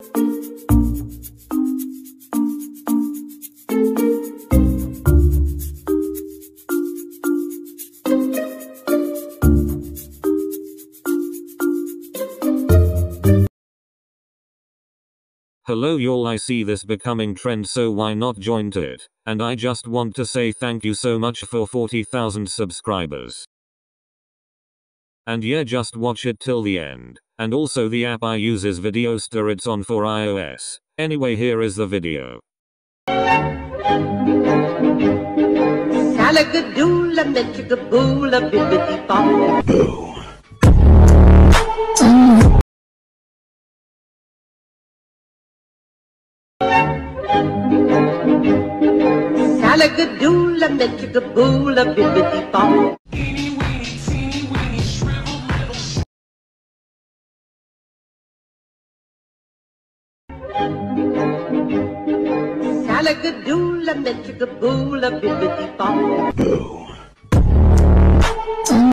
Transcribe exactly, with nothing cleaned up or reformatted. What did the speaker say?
Hello y'all, I see this becoming trend, so why not join to it? And I just want to say thank you so much for forty thousand subscribers. And yeah, just watch it till the end. And also the app I use is Videoster, it's on for iOS. Anyway, here is the video. Salagadoola, metricaboola, bibbidi bop. Salagadoola, metricaboola, bibbidi bop. Salagadoola, metricaboola, bibbidi bop.